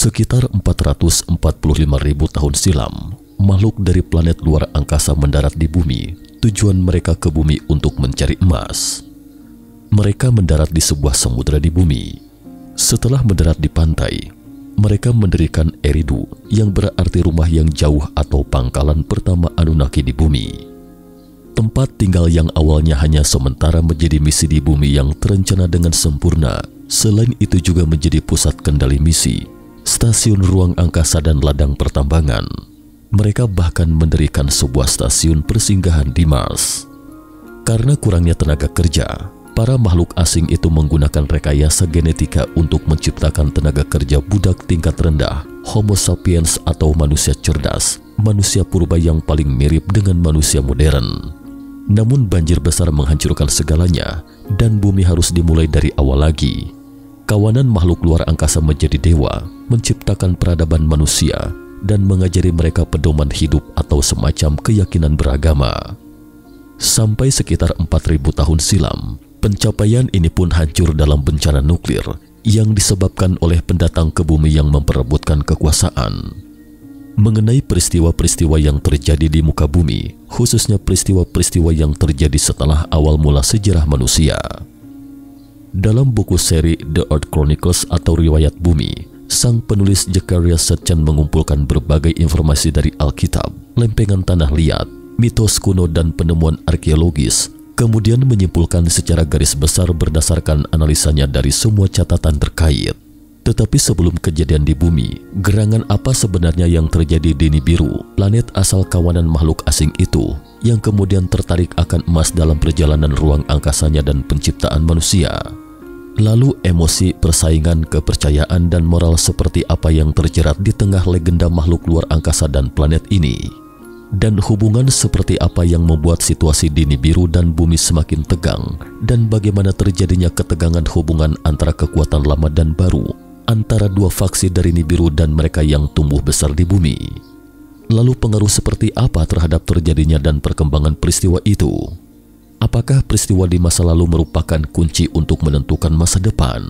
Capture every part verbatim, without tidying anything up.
Sekitar empat ratus empat puluh lima ribu tahun silam, makhluk dari planet luar angkasa mendarat di bumi. Tujuan mereka ke bumi untuk mencari emas. Mereka mendarat di sebuah samudera di bumi. Setelah mendarat di pantai, mereka mendirikan Eridu, yang berarti rumah yang jauh atau pangkalan pertama Anunnaki di bumi. Tempat tinggal yang awalnya hanya sementara menjadi misi di bumi yang terencana dengan sempurna. Selain itu juga menjadi pusat kendali misi, stasiun ruang angkasa dan ladang pertambangan. Mereka bahkan mendirikan sebuah stasiun persinggahan di Mars. Karena kurangnya tenaga kerja, para makhluk asing itu menggunakan rekayasa genetika untuk menciptakan tenaga kerja budak tingkat rendah, Homo sapiens atau manusia cerdas, manusia purba yang paling mirip dengan manusia modern. Namun banjir besar menghancurkan segalanya dan bumi harus dimulai dari awal lagi. Kawanan makhluk luar angkasa menjadi dewa, menciptakan peradaban manusia dan mengajari mereka pedoman hidup atau semacam keyakinan beragama. Sampai sekitar empat ribu tahun silam, pencapaian ini pun hancur dalam bencana nuklir yang disebabkan oleh pendatang ke bumi yang memperebutkan kekuasaan. Mengenai peristiwa-peristiwa yang terjadi di muka bumi, khususnya peristiwa-peristiwa yang terjadi setelah awal mula sejarah manusia. Dalam buku seri The Earth Chronicles atau Riwayat Bumi, sang penulis Zecharia Sitchin mengumpulkan berbagai informasi dari Alkitab, lempengan tanah liat, mitos kuno dan penemuan arkeologis, kemudian menyimpulkan secara garis besar berdasarkan analisanya dari semua catatan terkait. Tetapi sebelum kejadian di bumi, gerangan apa sebenarnya yang terjadi di Nibiru, planet asal kawanan makhluk asing itu, yang kemudian tertarik akan emas dalam perjalanan ruang angkasanya dan penciptaan manusia? Lalu emosi, persaingan, kepercayaan, dan moral seperti apa yang terjerat di tengah legenda makhluk luar angkasa dan planet ini? Dan hubungan seperti apa yang membuat situasi di Nibiru dan bumi semakin tegang? Dan bagaimana terjadinya ketegangan hubungan antara kekuatan lama dan baru, antara dua faksi dari Nibiru dan mereka yang tumbuh besar di bumi? Lalu pengaruh seperti apa terhadap terjadinya dan perkembangan peristiwa itu? Apakah peristiwa di masa lalu merupakan kunci untuk menentukan masa depan?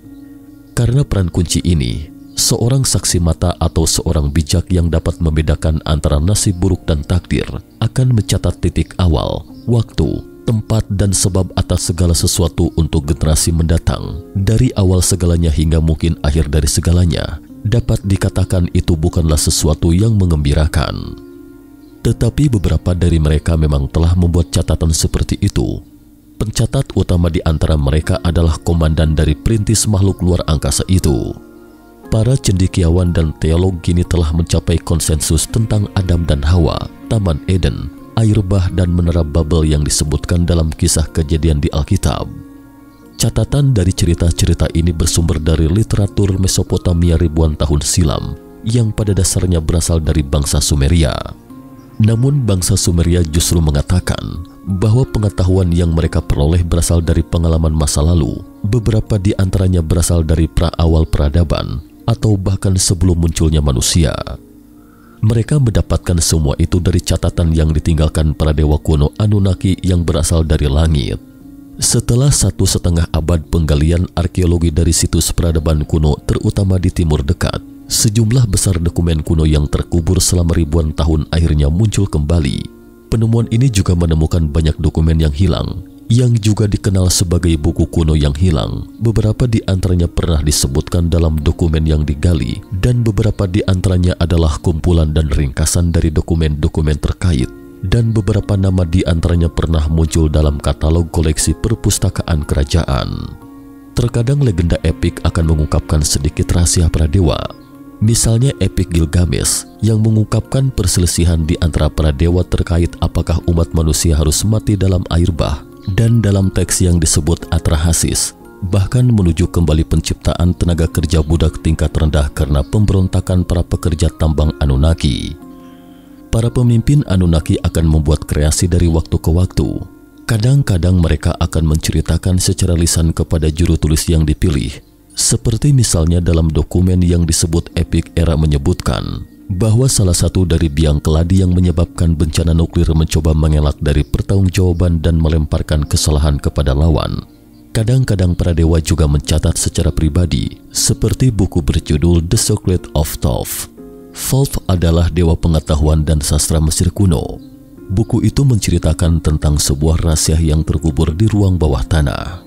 Karena peran kunci ini, seorang saksi mata atau seorang bijak yang dapat membedakan antara nasib buruk dan takdir akan mencatat titik awal, waktu, tempat, dan sebab atas segala sesuatu untuk generasi mendatang. Dari awal segalanya hingga mungkin akhir dari segalanya, dapat dikatakan itu bukanlah sesuatu yang mengembirakan. Tetapi beberapa dari mereka memang telah membuat catatan seperti itu. Pencatat utama di antara mereka adalah komandan dari perintis makhluk luar angkasa itu. Para cendekiawan dan teolog kini telah mencapai konsensus tentang Adam dan Hawa, Taman Eden, air bah dan menara Babel yang disebutkan dalam kisah kejadian di Alkitab. Catatan dari cerita-cerita ini bersumber dari literatur Mesopotamia ribuan tahun silam yang pada dasarnya berasal dari bangsa Sumeria. Namun bangsa Sumeria justru mengatakan bahwa pengetahuan yang mereka peroleh berasal dari pengalaman masa lalu. Beberapa di antaranya berasal dari pra-awal peradaban atau bahkan sebelum munculnya manusia. Mereka mendapatkan semua itu dari catatan yang ditinggalkan para dewa kuno Anunnaki yang berasal dari langit. Setelah satu setengah abad penggalian arkeologi dari situs peradaban kuno terutama di timur dekat, sejumlah besar dokumen kuno yang terkubur selama ribuan tahun akhirnya muncul kembali. Penemuan ini juga menemukan banyak dokumen yang hilang, yang juga dikenal sebagai buku kuno yang hilang. Beberapa di antaranya pernah disebutkan dalam dokumen yang digali, dan beberapa di antaranya adalah kumpulan dan ringkasan dari dokumen-dokumen terkait, dan beberapa nama di antaranya pernah muncul dalam katalog koleksi perpustakaan kerajaan. Terkadang legenda epik akan mengungkapkan sedikit rahasia para dewa. Misalnya epik Gilgamesh yang mengungkapkan perselisihan di antara para dewa terkait apakah umat manusia harus mati dalam air bah, dan dalam teks yang disebut Atrahasis bahkan menuju kembali penciptaan tenaga kerja budak tingkat rendah karena pemberontakan para pekerja tambang Anunnaki. Para pemimpin Anunnaki akan membuat kreasi dari waktu ke waktu. Kadang-kadang mereka akan menceritakan secara lisan kepada juru tulis yang dipilih. Seperti misalnya dalam dokumen yang disebut Epik Era menyebutkan bahwa salah satu dari biang keladi yang menyebabkan bencana nuklir mencoba mengelak dari pertanggungjawaban dan melemparkan kesalahan kepada lawan. Kadang-kadang para dewa juga mencatat secara pribadi, seperti buku berjudul The Secret of Thoth. Thoth adalah dewa pengetahuan dan sastra Mesir kuno. Buku itu menceritakan tentang sebuah rahasia yang terkubur di ruang bawah tanah.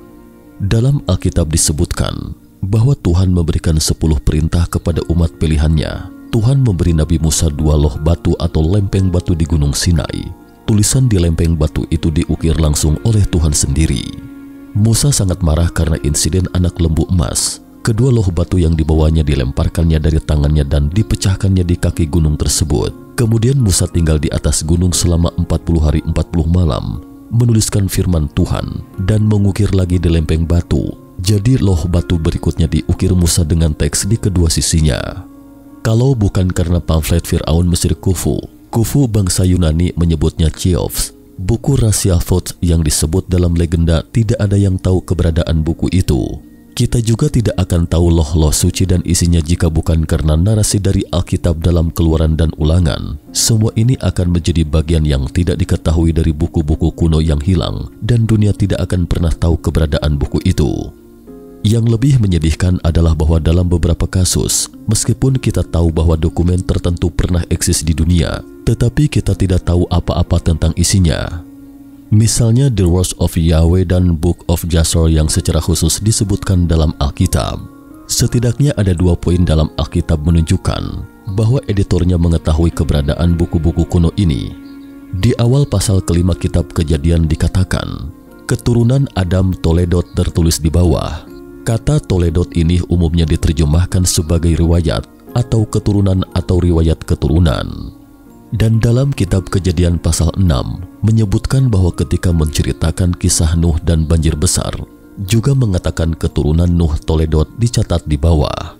Dalam Alkitab disebutkan bahwa Tuhan memberikan sepuluh perintah kepada umat pilihannya. Tuhan memberi Nabi Musa dua loh batu atau lempeng batu di Gunung Sinai. Tulisan di lempeng batu itu diukir langsung oleh Tuhan sendiri. Musa sangat marah karena insiden anak lembu emas. Kedua loh batu yang dibawanya dilemparkannya dari tangannya dan dipecahkannya di kaki gunung tersebut. Kemudian Musa tinggal di atas gunung selama empat puluh hari empat puluh malam, menuliskan firman Tuhan dan mengukir lagi di lempeng batu. Jadi loh batu berikutnya diukir Musa dengan teks di kedua sisinya. Kalau bukan karena pamflet Firaun Mesir Khufu, Khufu bangsa Yunani menyebutnya Cheops, buku rahasia Thoth yang disebut dalam legenda, tidak ada yang tahu keberadaan buku itu. Kita juga tidak akan tahu loh-loh suci dan isinya jika bukan karena narasi dari Alkitab dalam Keluaran dan Ulangan. Semua ini akan menjadi bagian yang tidak diketahui dari buku-buku kuno yang hilang, dan dunia tidak akan pernah tahu keberadaan buku itu. Yang lebih menyedihkan adalah bahwa dalam beberapa kasus, meskipun kita tahu bahwa dokumen tertentu pernah eksis di dunia, tetapi kita tidak tahu apa-apa tentang isinya. Misalnya The Words of Yahweh dan Book of Jasher yang secara khusus disebutkan dalam Alkitab. Setidaknya ada dua poin dalam Alkitab menunjukkan bahwa editornya mengetahui keberadaan buku-buku kuno ini. Di awal pasal kelima kitab Kejadian dikatakan, keturunan Adam Toledot tertulis di bawah. Kata Toledot ini umumnya diterjemahkan sebagai riwayat atau keturunan atau riwayat keturunan. Dan dalam kitab Kejadian pasal enam menyebutkan bahwa ketika menceritakan kisah Nuh dan banjir besar, juga mengatakan keturunan Nuh Toledot dicatat di bawah.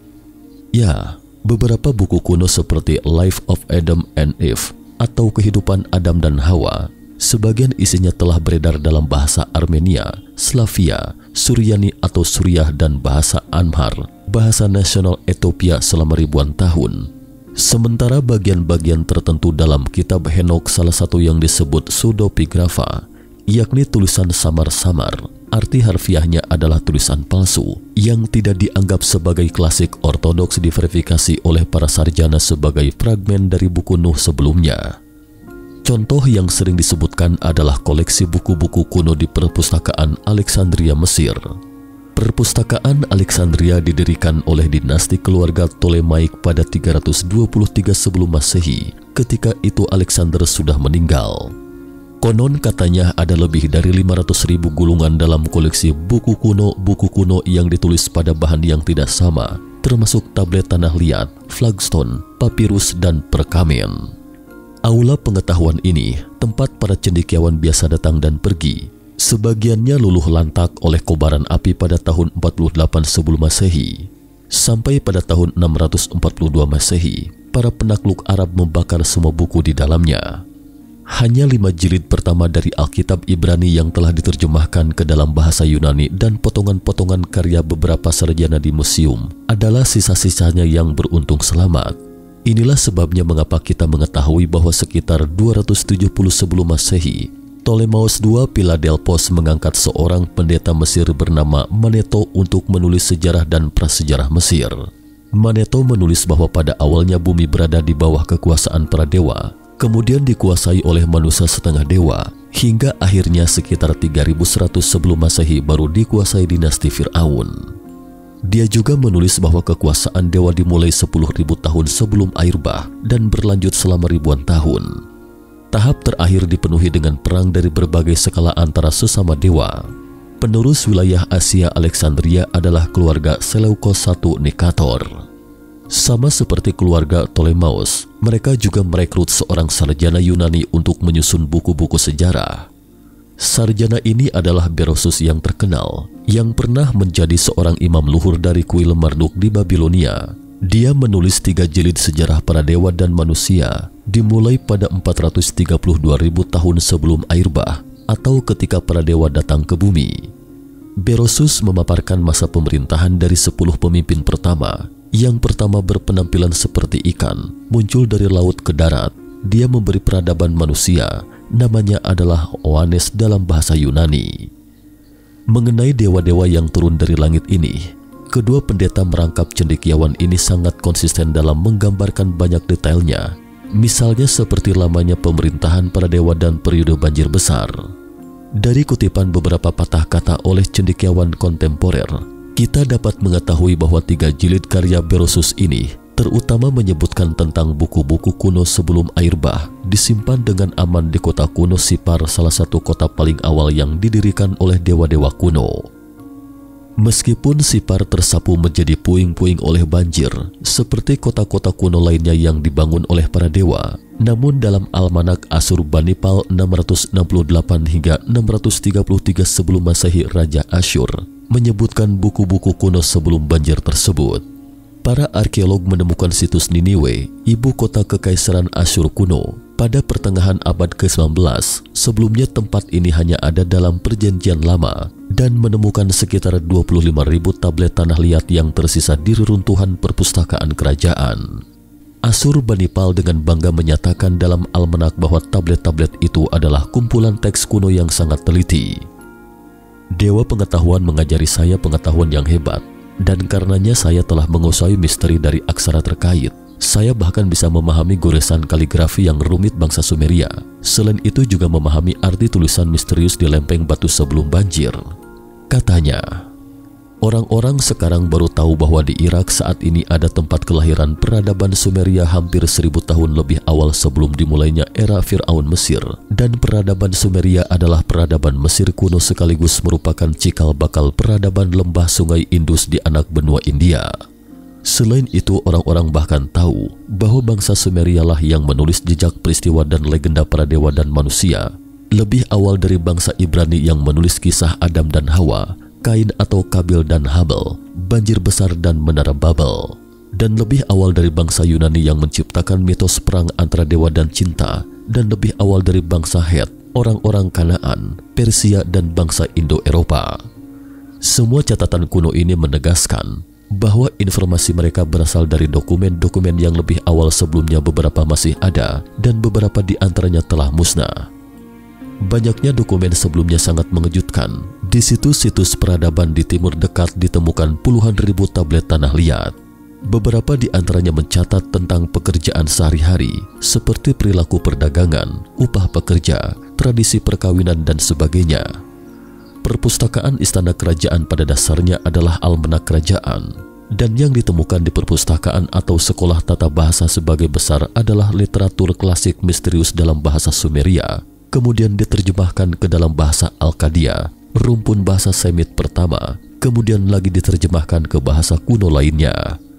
Ya, beberapa buku kuno seperti Life of Adam and Eve atau Kehidupan Adam dan Hawa, sebagian isinya telah beredar dalam bahasa Armenia, Slavia, Suryani atau Suriah dan bahasa Amhar, bahasa nasional Ethiopia selama ribuan tahun. Sementara bagian-bagian tertentu dalam kitab Henokh, salah satu yang disebut pseudepigrafa, yakni tulisan samar-samar, arti harfiahnya adalah tulisan palsu yang tidak dianggap sebagai klasik ortodoks, diverifikasi oleh para sarjana sebagai fragmen dari buku Nuh sebelumnya. Contoh yang sering disebutkan adalah koleksi buku-buku kuno di perpustakaan Alexandria, Mesir. Perpustakaan Alexandria didirikan oleh dinasti keluarga Ptolemaik pada tiga ratus dua puluh tiga sebelum Masehi. Ketika itu Alexander sudah meninggal. Konon katanya ada lebih dari lima ratus ribu gulungan dalam koleksi buku kuno-buku kuno yang ditulis pada bahan yang tidak sama, termasuk tablet tanah liat, flagstone, papirus, dan perkamen. Aula pengetahuan ini tempat para cendekiawan biasa datang dan pergi. Sebagiannya luluh lantak oleh kobaran api pada tahun empat puluh delapan sebelum Masehi. Sampai pada tahun enam ratus empat puluh dua Masehi, para penakluk Arab membakar semua buku di dalamnya. Hanya lima jilid pertama dari Alkitab Ibrani yang telah diterjemahkan ke dalam bahasa Yunani dan potongan-potongan karya beberapa sarjana di museum adalah sisa-sisanya yang beruntung selamat. Inilah sebabnya mengapa kita mengetahui bahwa sekitar dua ratus tujuh puluh sebelum Masehi, Ptolemeus kedua Philadelphos mengangkat seorang pendeta Mesir bernama Maneto untuk menulis sejarah dan prasejarah Mesir. Maneto menulis bahwa pada awalnya bumi berada di bawah kekuasaan para dewa, kemudian dikuasai oleh manusia setengah dewa, hingga akhirnya sekitar tiga ribu seratus sebelum Masehi baru dikuasai dinasti Firaun. Dia juga menulis bahwa kekuasaan dewa dimulai sepuluh ribu tahun sebelum air bah dan berlanjut selama ribuan tahun. Tahap terakhir dipenuhi dengan perang dari berbagai skala antara sesama dewa. Penerus wilayah Asia Alexandria adalah keluarga Seleukos I Nikator. Sama seperti keluarga Ptolemeus, mereka juga merekrut seorang sarjana Yunani untuk menyusun buku-buku sejarah. Sarjana ini adalah Berosus yang terkenal, yang pernah menjadi seorang imam luhur dari kuil Marduk di Babilonia. Dia menulis tiga jilid sejarah para dewa dan manusia, dimulai pada empat ratus tiga puluh dua ribu tahun sebelum air bah, atau ketika para dewa datang ke bumi. Berosus memaparkan masa pemerintahan dari sepuluh pemimpin pertama. Yang pertama berpenampilan seperti ikan, muncul dari laut ke darat. Dia memberi peradaban manusia, namanya adalah Oannes dalam bahasa Yunani. Mengenai dewa-dewa yang turun dari langit ini, kedua pendeta merangkap cendekiawan ini sangat konsisten dalam menggambarkan banyak detailnya. Misalnya seperti lamanya pemerintahan para dewa dan periode banjir besar. Dari kutipan beberapa patah kata oleh cendekiawan kontemporer, kita dapat mengetahui bahwa tiga jilid karya Berosus ini terutama menyebutkan tentang buku-buku kuno sebelum air bah disimpan dengan aman di kota kuno Sipar, salah satu kota paling awal yang didirikan oleh dewa-dewa kuno. Meskipun Sipar tersapu menjadi puing-puing oleh banjir, seperti kota-kota kuno lainnya yang dibangun oleh para dewa, namun dalam Almanak Asurbanipal enam ratus enam puluh delapan hingga enam ratus tiga puluh tiga sebelum Masehi, Raja Asyur menyebutkan buku-buku kuno sebelum banjir tersebut. Para arkeolog menemukan situs Niniwe, ibu kota kekaisaran Asyur kuno, pada pertengahan abad ke sembilan belas. Sebelumnya tempat ini hanya ada dalam perjanjian lama dan menemukan sekitar dua puluh lima ribu tablet tanah liat yang tersisa di reruntuhan perpustakaan kerajaan. Asurbanipal dengan bangga menyatakan dalam almanak bahwa tablet-tablet itu adalah kumpulan teks kuno yang sangat teliti. Dewa pengetahuan mengajari saya pengetahuan yang hebat, dan karenanya saya telah menguasai misteri dari aksara terkait. Saya bahkan bisa memahami goresan kaligrafi yang rumit bangsa Sumeria. Selain itu juga memahami arti tulisan misterius di lempeng batu sebelum banjir. Katanya, orang-orang sekarang baru tahu bahwa di Irak saat ini ada tempat kelahiran peradaban Sumeria hampir seribu tahun lebih awal sebelum dimulainya era Fir'aun Mesir. Dan peradaban Sumeria adalah peradaban Mesir kuno sekaligus merupakan cikal bakal peradaban lembah sungai Indus di anak benua India. Selain itu, orang-orang bahkan tahu bahwa bangsa Sumeria lah yang menulis jejak peristiwa dan legenda para dewa dan manusia, lebih awal dari bangsa Ibrani yang menulis kisah Adam dan Hawa, Kain atau Kabil dan Habel, banjir besar dan menara Babel, dan lebih awal dari bangsa Yunani yang menciptakan mitos perang antara dewa dan cinta, dan lebih awal dari bangsa Het, orang-orang Kanaan, Persia, dan bangsa Indo-Eropa. Semua catatan kuno ini menegaskan bahwa informasi mereka berasal dari dokumen-dokumen yang lebih awal sebelumnya beberapa masih ada dan beberapa di antaranya telah musnah. Banyaknya dokumen sebelumnya sangat mengejutkan. Di situs-situs peradaban di timur dekat ditemukan puluhan ribu tablet tanah liat. Beberapa di antaranya mencatat tentang pekerjaan sehari-hari seperti perilaku perdagangan, upah pekerja, tradisi perkawinan, dan sebagainya. Perpustakaan istana kerajaan pada dasarnya adalah almanak kerajaan, dan yang ditemukan di perpustakaan atau sekolah tata bahasa sebagai besar adalah literatur klasik misterius dalam bahasa Sumeria, kemudian diterjemahkan ke dalam bahasa Alkadia, rumpun bahasa Semit pertama, kemudian lagi diterjemahkan ke bahasa kuno lainnya.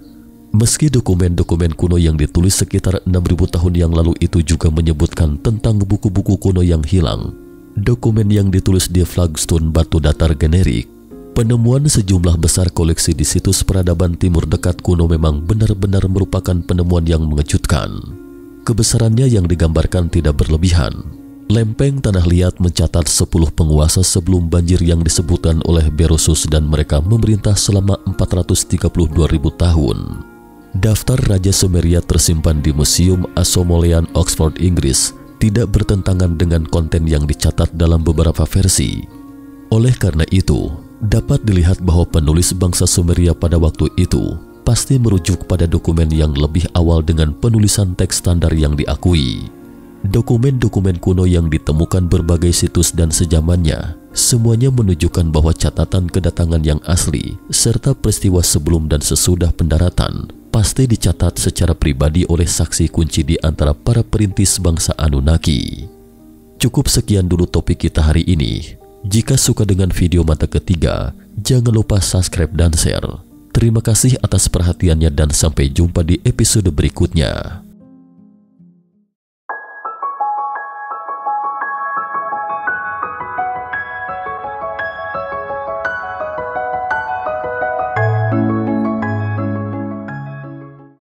Meski dokumen-dokumen kuno yang ditulis sekitar enam ribu tahun yang lalu itu juga menyebutkan tentang buku-buku kuno yang hilang, dokumen yang ditulis di flagstone batu datar generik, penemuan sejumlah besar koleksi di situs peradaban timur dekat kuno memang benar-benar merupakan penemuan yang mengejutkan. Kebesarannya yang digambarkan tidak berlebihan. Lempeng tanah liat mencatat sepuluh penguasa sebelum banjir yang disebutkan oleh Berosus dan mereka memerintah selama empat ratus tiga puluh dua ribu tahun. Daftar Raja Sumeria tersimpan di Museum Asomolean, Oxford, Inggris, tidak bertentangan dengan konten yang dicatat dalam beberapa versi. Oleh karena itu, dapat dilihat bahwa penulis bangsa Sumeria pada waktu itu pasti merujuk pada dokumen yang lebih awal dengan penulisan teks standar yang diakui. Dokumen-dokumen kuno yang ditemukan berbagai situs dan sejamannya, semuanya menunjukkan bahwa catatan kedatangan yang asli serta peristiwa sebelum dan sesudah pendaratan pasti dicatat secara pribadi oleh saksi kunci di antara para perintis bangsa Anunnaki. Cukup sekian dulu topik kita hari ini. Jika suka dengan video mata ketiga, jangan lupa subscribe dan share. Terima kasih atas perhatiannya dan sampai jumpa di episode berikutnya.